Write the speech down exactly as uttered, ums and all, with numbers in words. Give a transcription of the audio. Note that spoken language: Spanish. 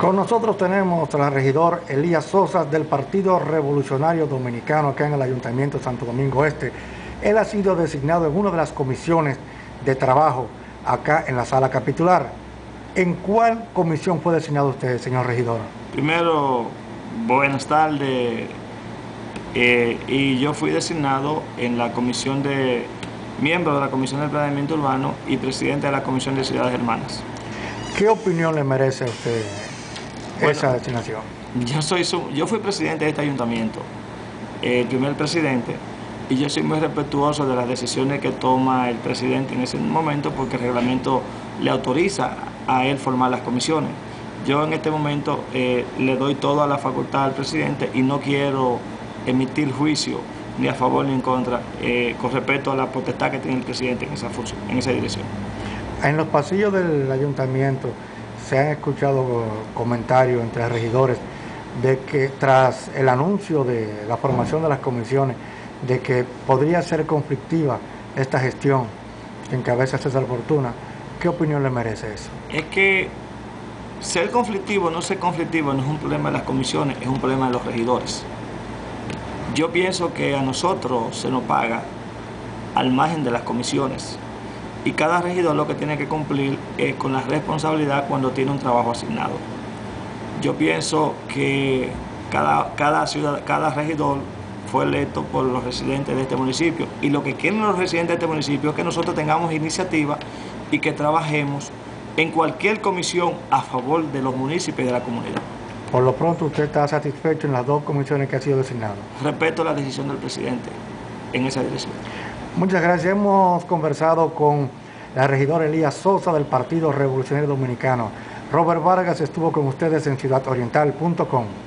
Con nosotros tenemos al regidor Elías Sosa del Partido Revolucionario Dominicano acá en el Ayuntamiento de Santo Domingo Este. Él ha sido designado en una de las comisiones de trabajo acá en la sala capitular. ¿En cuál comisión fue designado usted, señor regidor? Primero, buenas tardes. Eh, y yo fui designado en la comisión de miembro de la Comisión de Planeamiento Urbano y presidente de la Comisión de Ciudades Hermanas. ¿Qué opinión le merece a usted Bueno, esa designación? Yo, soy su, yo fui presidente de este ayuntamiento, el primer presidente, y yo soy muy respetuoso de las decisiones que toma el presidente en ese momento, porque el reglamento le autoriza a él formar las comisiones. Yo en este momento eh, le doy toda la facultad al presidente y no quiero emitir juicio ni a favor ni en contra eh, con respecto a la potestad que tiene el presidente en esa función, en esa dirección. En los pasillos del ayuntamiento se han escuchado comentarios entre regidores de que tras el anuncio de la formación de las comisiones, de que podría ser conflictiva esta gestión que encabeza César Fortuna. ¿Qué opinión le merece eso? Es que ser conflictivo o no ser conflictivo no es un problema de las comisiones, es un problema de los regidores. Yo pienso que a nosotros se nos paga al margen de las comisiones y cada regidor lo que tiene que cumplir es con la responsabilidad cuando tiene un trabajo asignado. Yo pienso que cada, cada, ciudad, cada regidor fue electo por los residentes de este municipio y lo que quieren los residentes de este municipio es que nosotros tengamos iniciativa y que trabajemos en cualquier comisión a favor de los municipios y de la comunidad. Por lo pronto, ¿usted está satisfecho en las dos comisiones que ha sido designado? Respeto la decisión del presidente en esa dirección. Muchas gracias. Hemos conversado con la regidora Elías Sosa del Partido Revolucionario Dominicano. Robert Vargas estuvo con ustedes en ciudad oriental punto com.